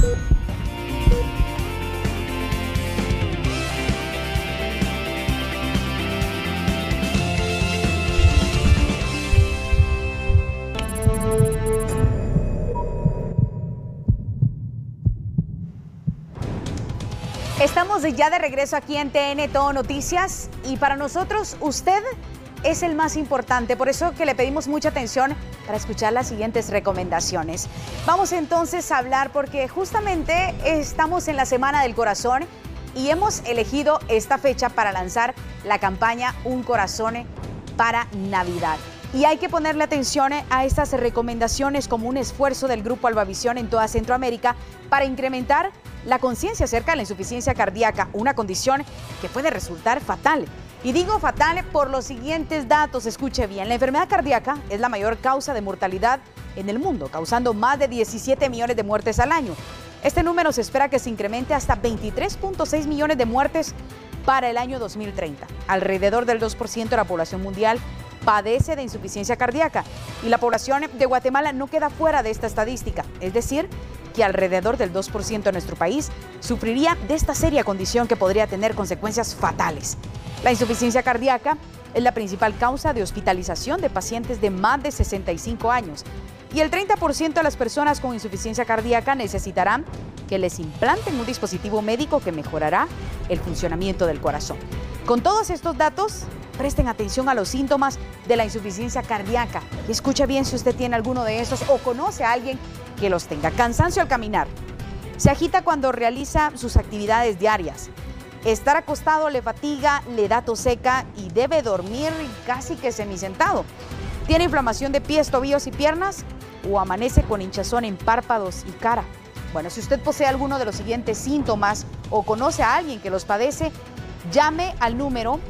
Estamos ya de regreso aquí en TN Todo Noticias y para nosotros usted es el más importante, por eso que le pedimos mucha atención para escuchar las siguientes recomendaciones. Vamos entonces a hablar porque justamente estamos en la Semana del Corazón y hemos elegido esta fecha para lanzar la campaña Un Corazón para Navidad. Y hay que ponerle atención a estas recomendaciones como un esfuerzo del Grupo Albavisión en toda Centroamérica para incrementar la conciencia acerca de la insuficiencia cardíaca, una condición que puede resultar fatal. Y digo fatal por los siguientes datos, escuche bien. La enfermedad cardíaca es la mayor causa de mortalidad en el mundo, causando más de 17 millones de muertes al año. Este número se espera que se incremente hasta 23.6 millones de muertes para el año 2030. Alrededor del 2% de la población mundial padece de insuficiencia cardíaca y la población de Guatemala no queda fuera de esta estadística, es decir, que alrededor del 2% de nuestro país sufriría de esta seria condición que podría tener consecuencias fatales. La insuficiencia cardíaca es la principal causa de hospitalización de pacientes de más de 65 años y el 30% de las personas con insuficiencia cardíaca necesitarán que les implanten un dispositivo médico que mejorará el funcionamiento del corazón. Con todos estos datos, presten atención a los síntomas de la insuficiencia cardíaca. Escuche bien si usted tiene alguno de estos o conoce a alguien que los tenga. Cansancio al caminar. Se agita cuando realiza sus actividades diarias. Estar acostado le fatiga, le da tos seca y debe dormir casi que semisentado. Tiene inflamación de pies, tobillos y piernas o amanece con hinchazón en párpados y cara. Bueno, si usted posee alguno de los siguientes síntomas o conoce a alguien que los padece, llame al número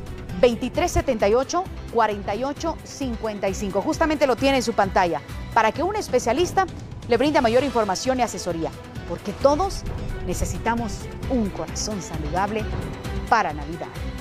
2378-4855. Justamente lo tiene en su pantalla para que un especialista le brinde mayor información y asesoría, porque todos necesitamos un corazón saludable para Navidad.